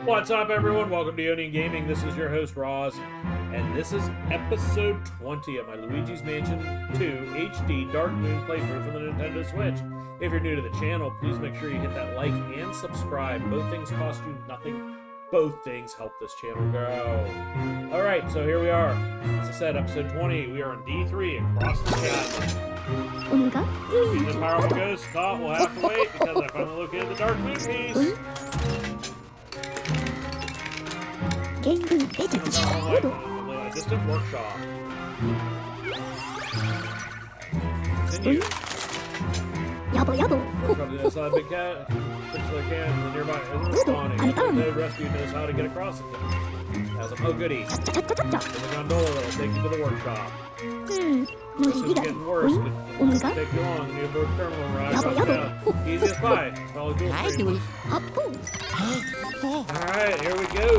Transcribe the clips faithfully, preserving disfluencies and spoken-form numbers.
What's up, everyone? Welcome to Yonian Gaming. This is your host, Roz, and this is episode twenty of my Luigi's Mansion two H D Dark Moon playthrough for the Nintendo Switch. If you're new to the channel, please make sure you hit that like and subscribe. Both things cost you nothing. Both things help this channel grow. Alright, so here we are. As I said, episode twenty. We are on D three across the chasm. Being the powerful ghost caught, we'll have to wait because I finally located the Dark Moon piece. A distant workshop. Continue. Yabo yabo. Welcome to the side big cat. Fix what I can. The nearby isn't responding. The rescue knows how to get across it. Has a oh goody. There's a gondola that'll take you to the workshop. Hmm. This is getting worse. It doesn't take too long. New board terminal ride across town. Easiest by. Follow dual streams. Alright, here we go.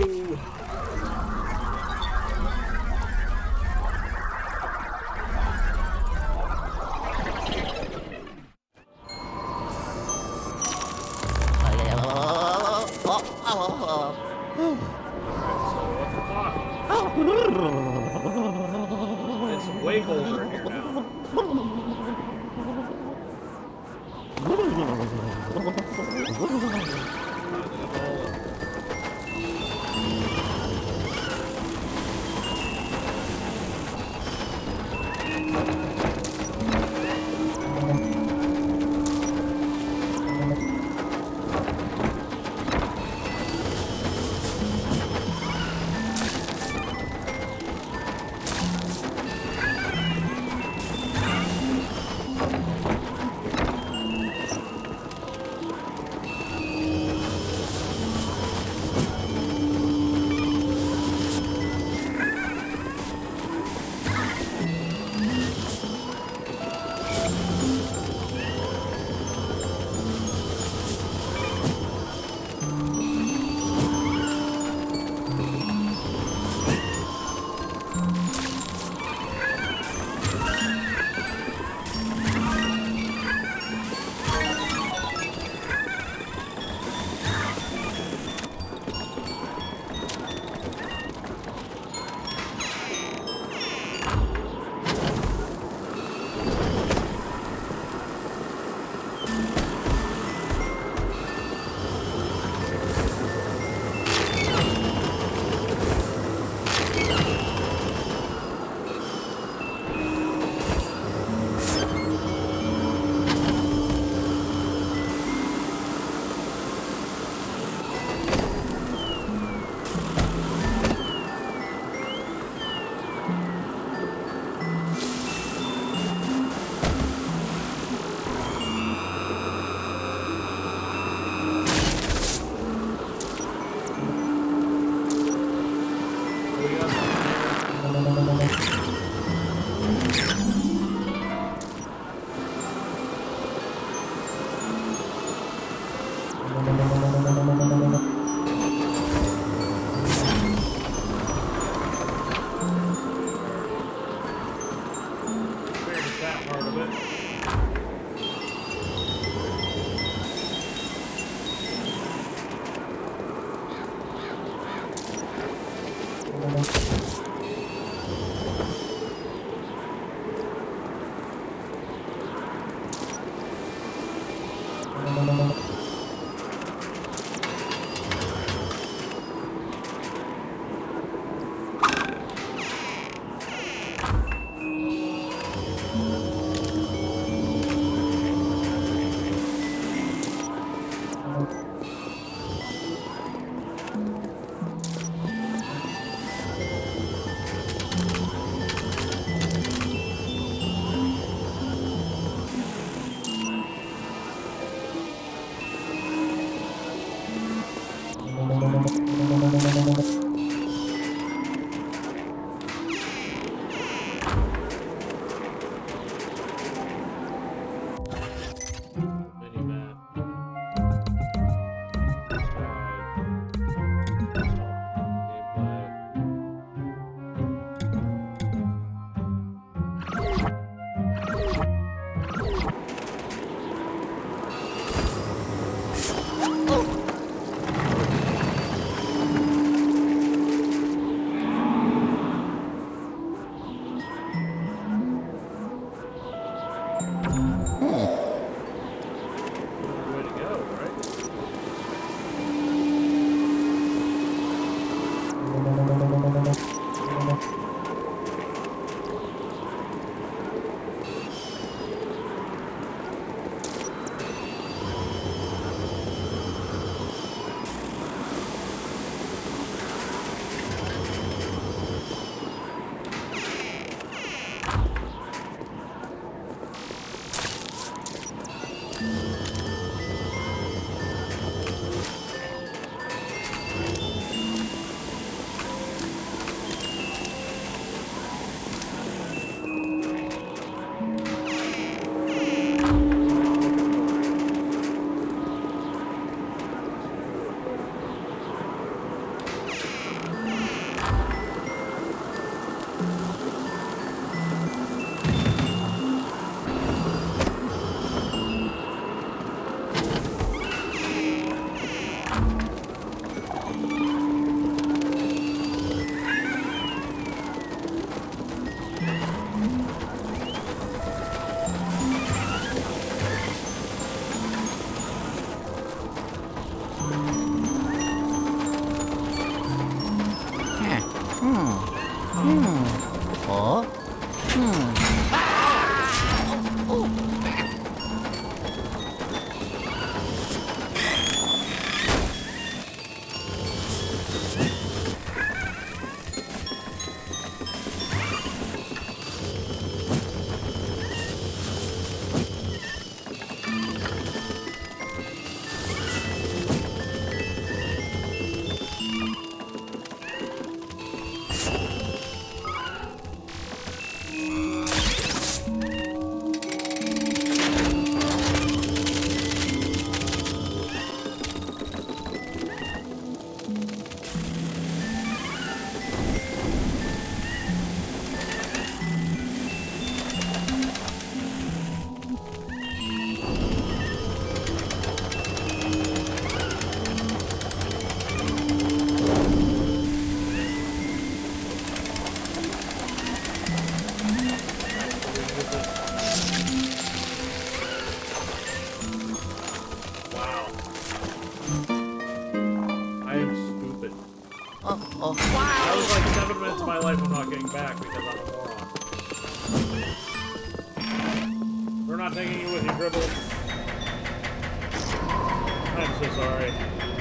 It's way colder in here now. oh, oh. That was like seven minutes of my life I'm not getting back because I'm a moron. We're not taking you with you, Dribble. I'm so sorry.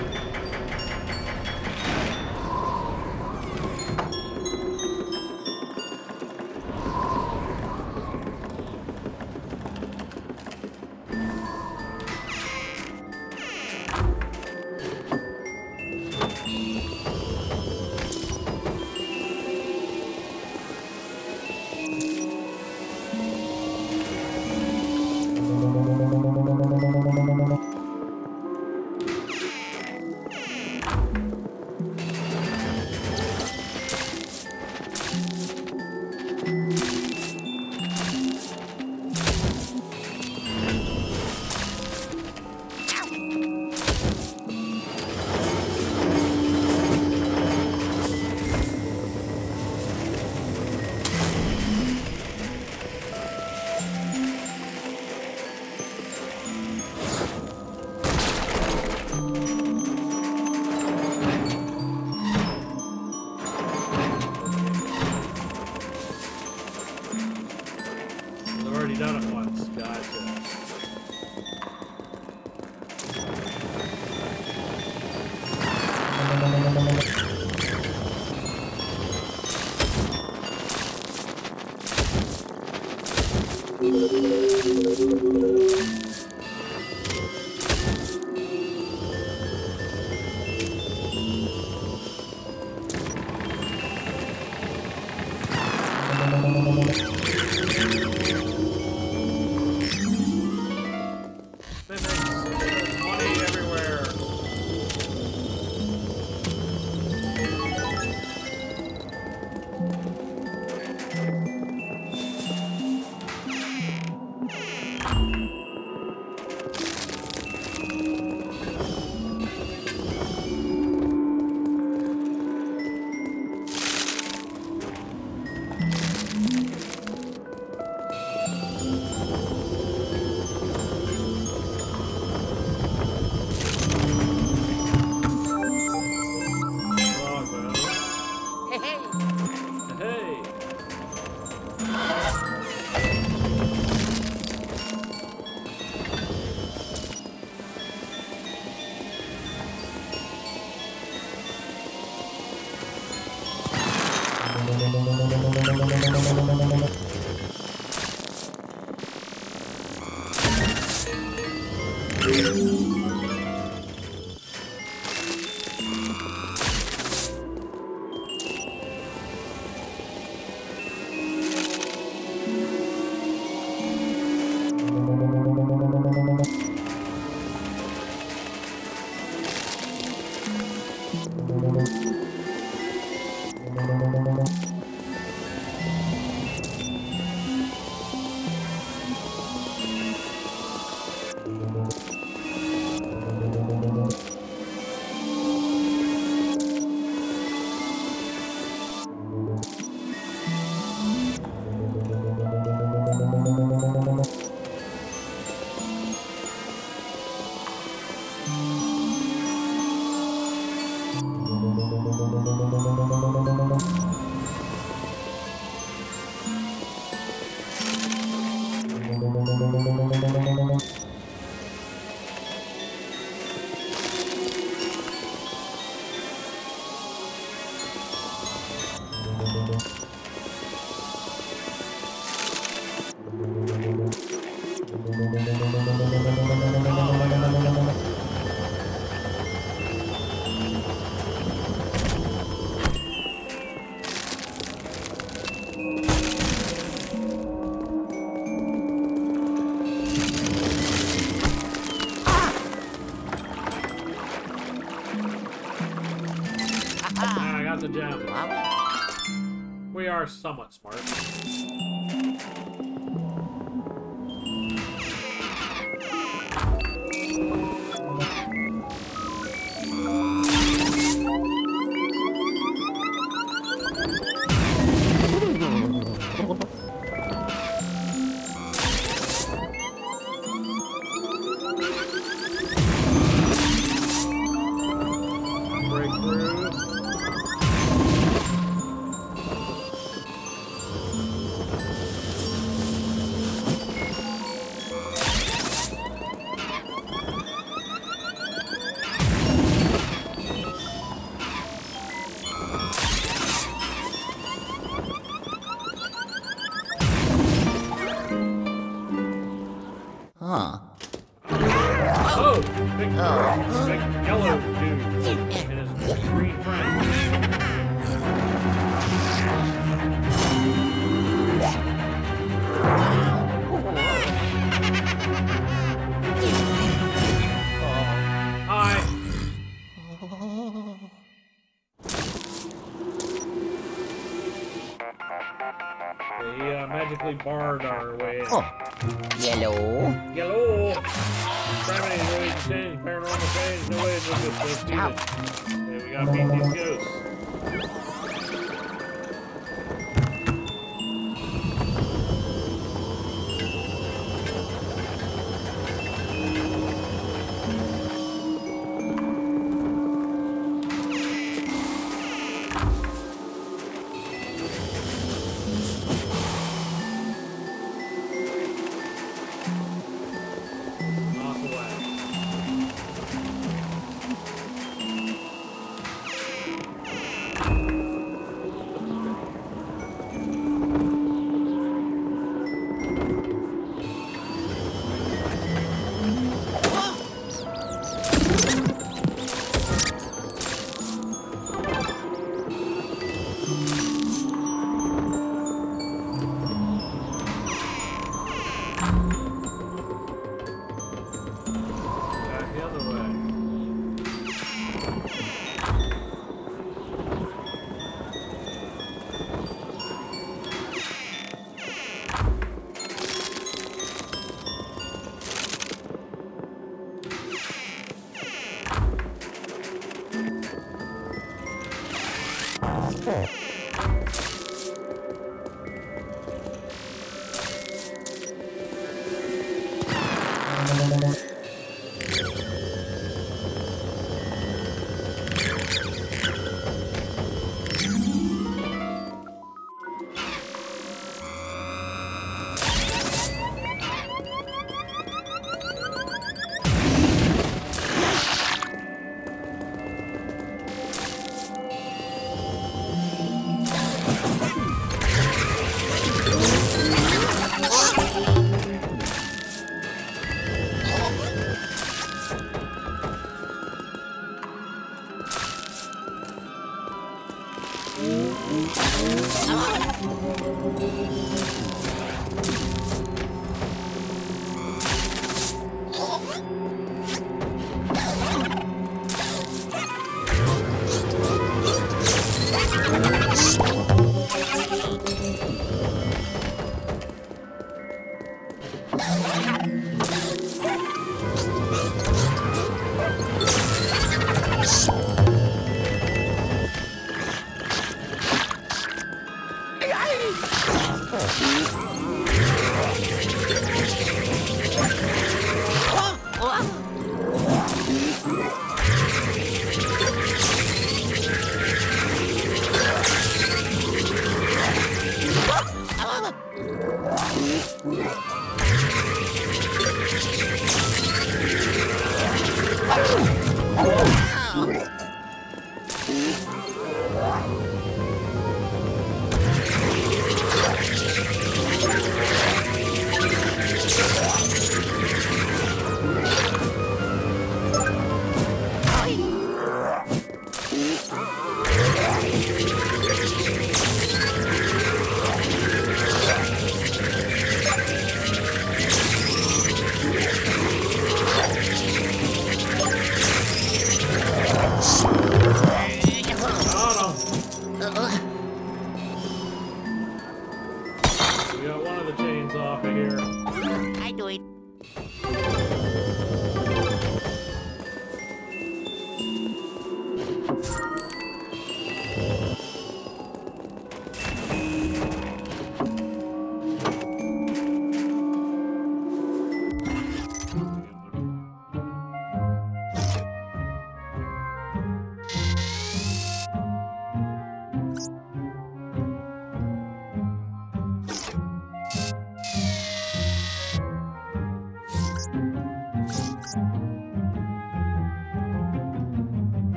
Done it once. Gotcha. Ah, I got the gem. We are somewhat smart. Breakthrough. screen friends. Hi. They uh, magically barred our way in. Oh. Yellow. Yellow. Gravity, ways to change, paranormal change, no way to look at this either. Okay, we gotta beat these ghosts.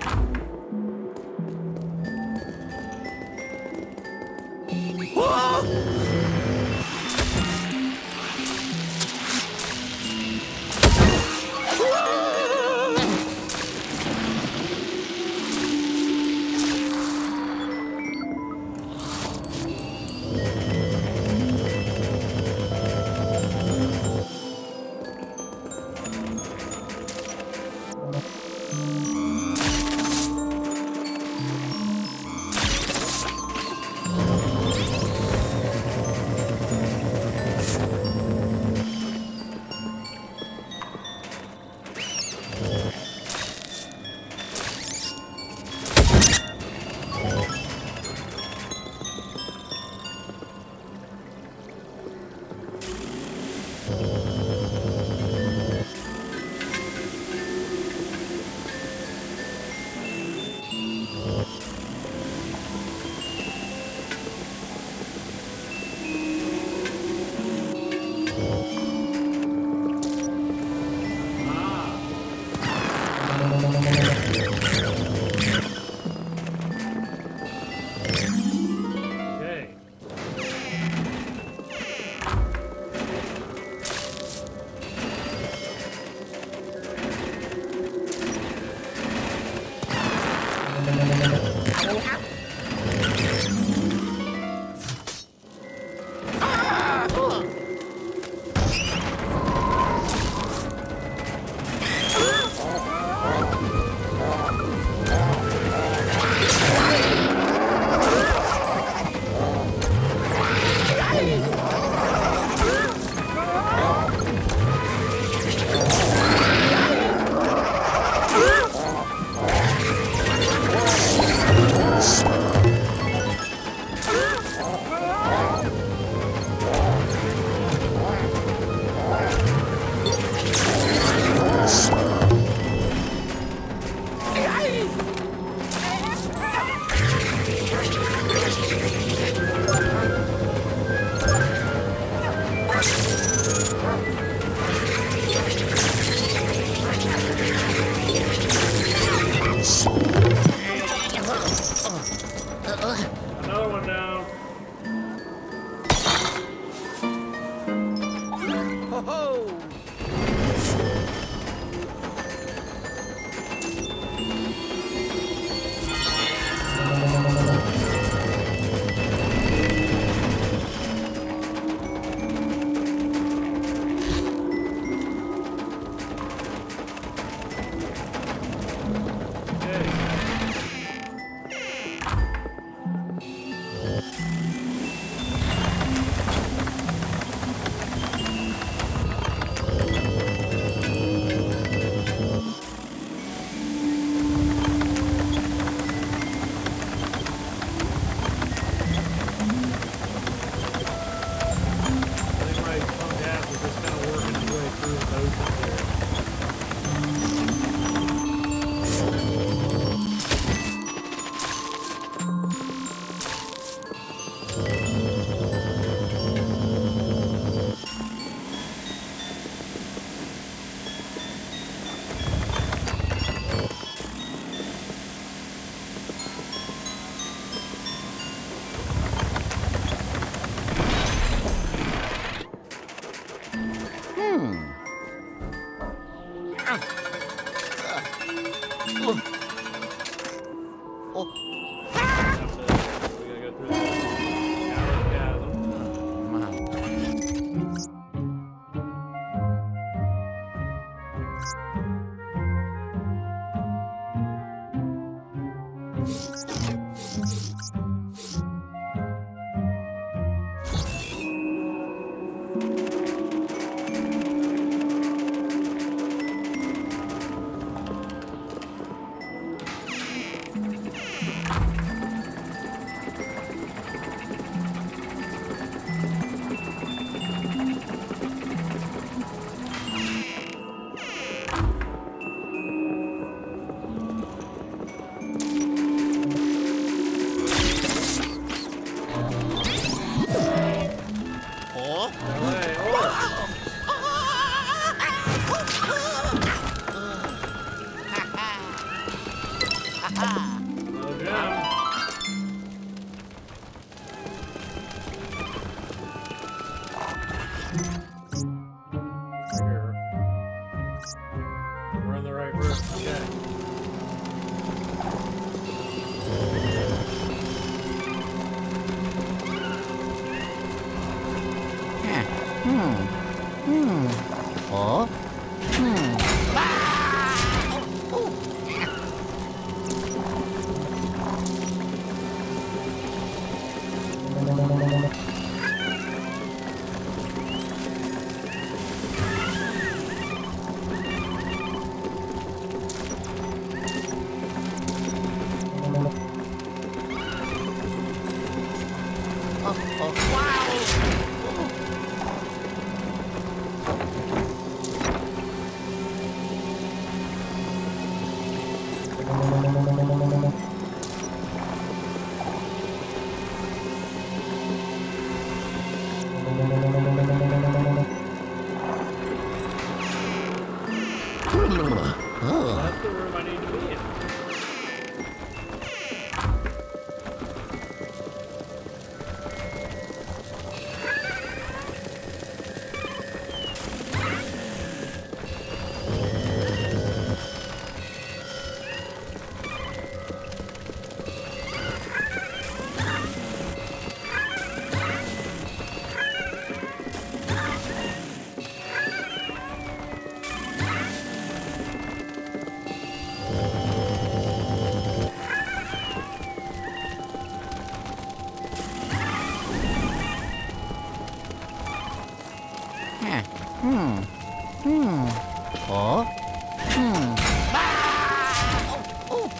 Okay. Another one down. Another gem. Here. We're on the right route. Okay. Hmm. Hmm. Oh. Hmm. Oh, oh, wow! That's the room I need to be in. Hmm. Hmm. Oh. Hmm. Oh.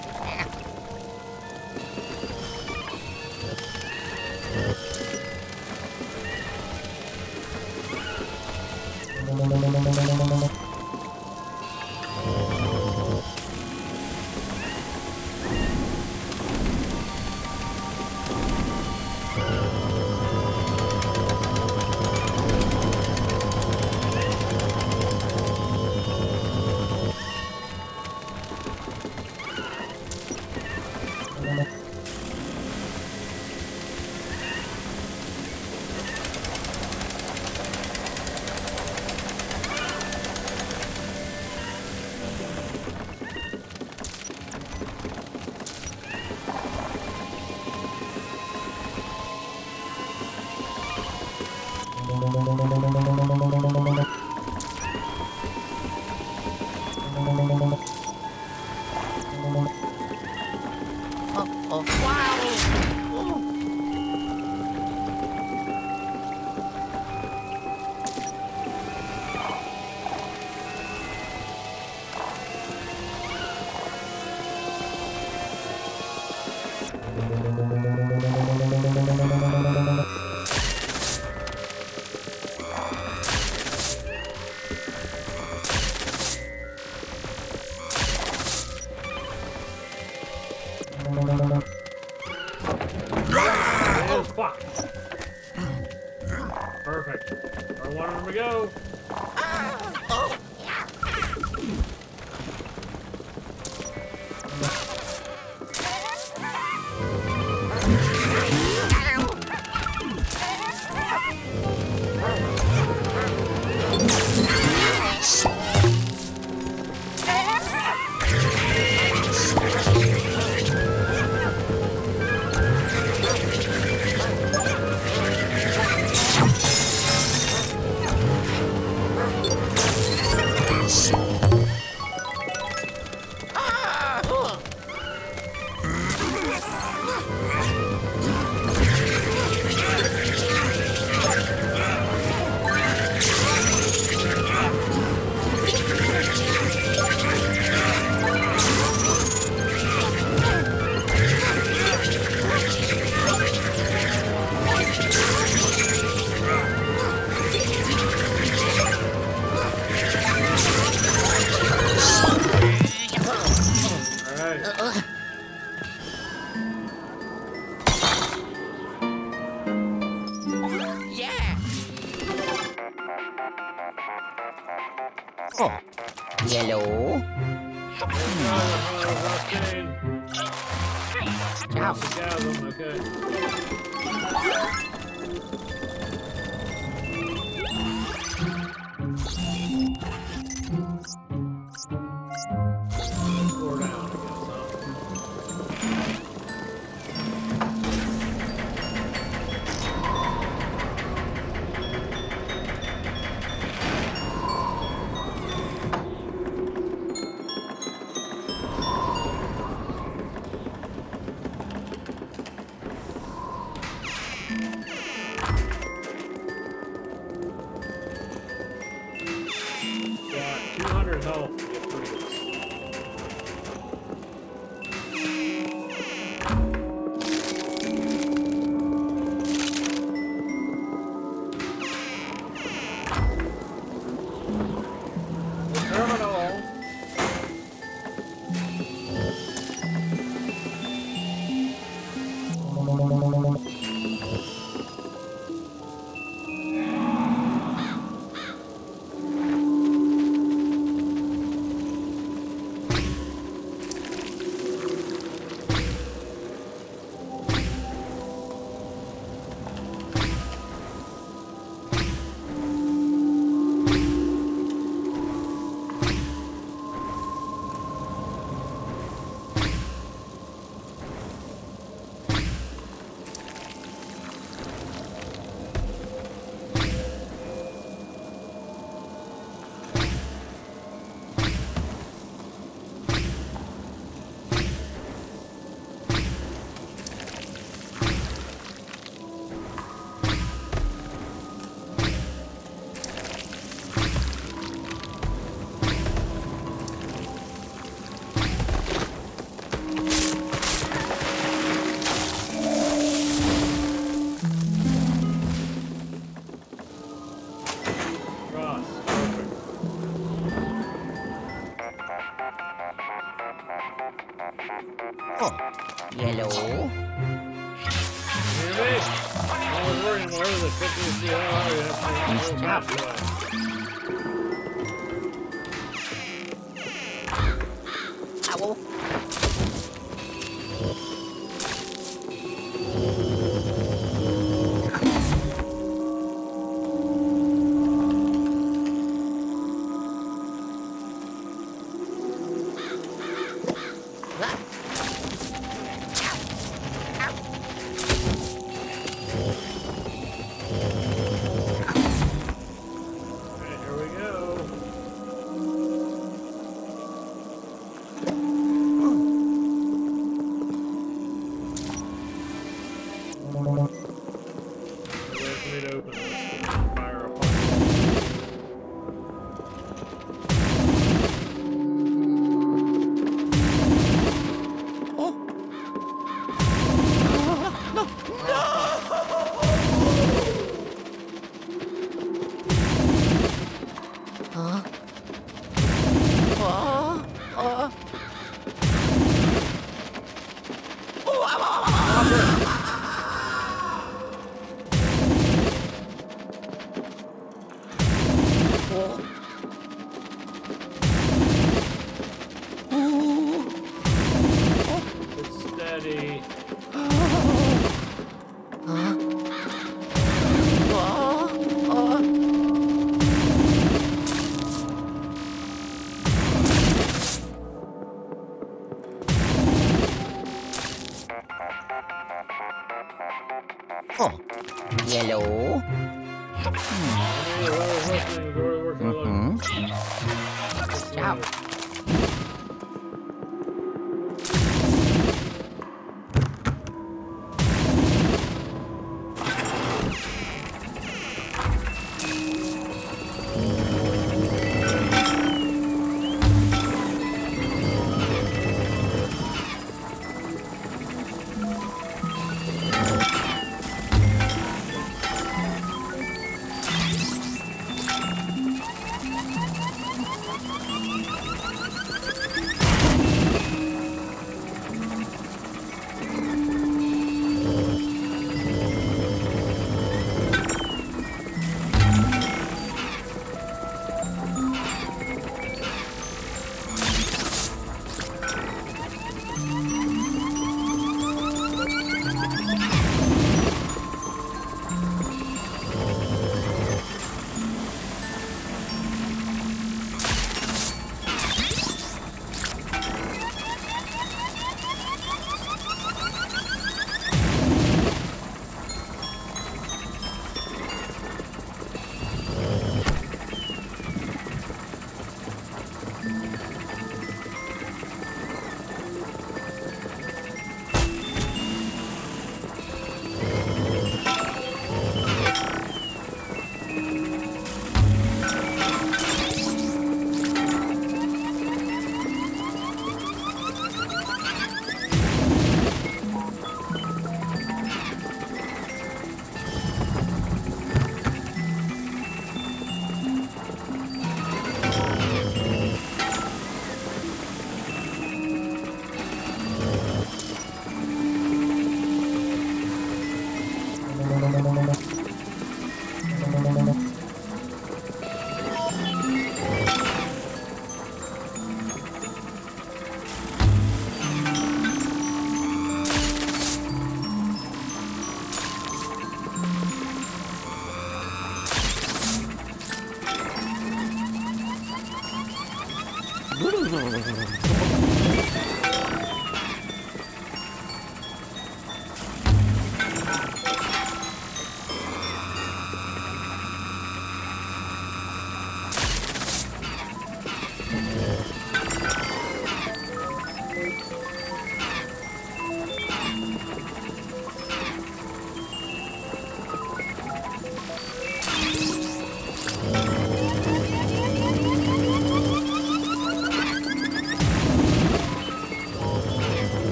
Oh, wow! Oh, fuck. Perfect. Where I wanted him to go. Oh. Yellow. Oh, oh, Across the chasm, okay. Four down, I guess, huh? Got two hundred health to get through this. The terminal. Cross. Perfect. Oh. Yellow. Hear me? I was worrying more than fifty to see how hard you have to go past that. Ow. Alright, here we go. Wait for me to open this. Fire apart. Huh? Oh. Oh. Oh. Ow, ow, ow, ow. Oh. Oh. It's steady. Huh? Oh. Oh. Oh. Yellow. Hey, whoever's listening, whoever's working on it. Mm-hmm. Ow.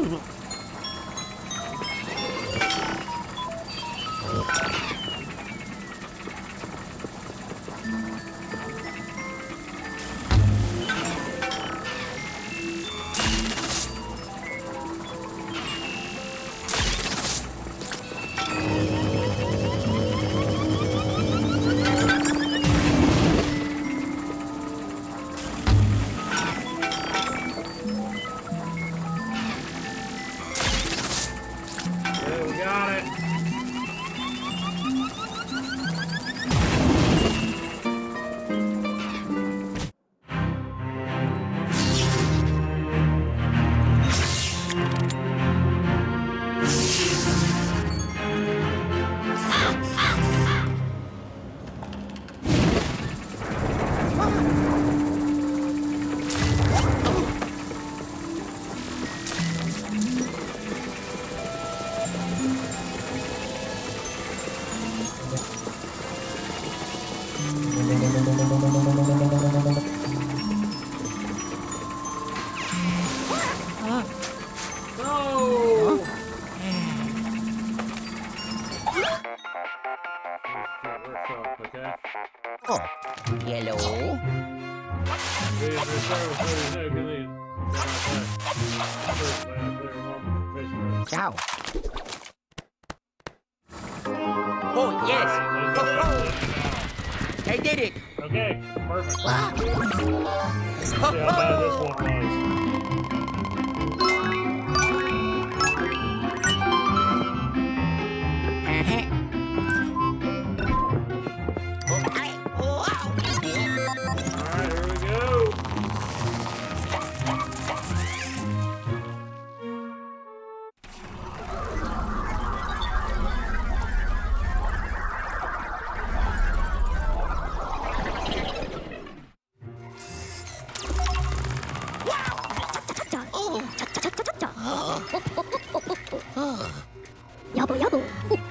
Oh, yellow. Ciao. Oh, yes. Oh, oh. I did it. Okay, perfect. Ah. See how bad this one was. Uh-huh. Oh, I, oh, ow. Alright, here we go. 여보 여보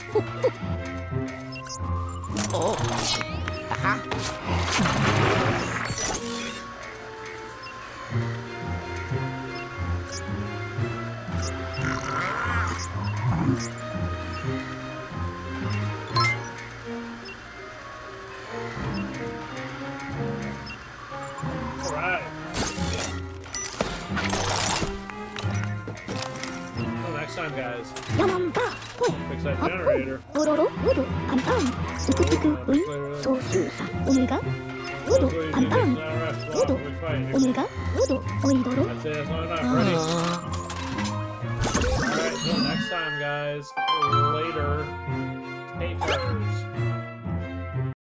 Oh. Uh-huh. Alright. Until next time, guys. 야만바 Fix that generator. 오로로 우도 안방 뚜꾸뚜꾸 은 소수사 오늘가 우도 안방 우도 오늘가 우도 오이도로 That's it. That's all enough. Ready? Alright, until next time, guys. Later. Takers.